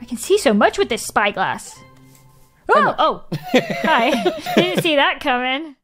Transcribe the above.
I can see so much with this spyglass. Oh! Hi. Didn't see that coming.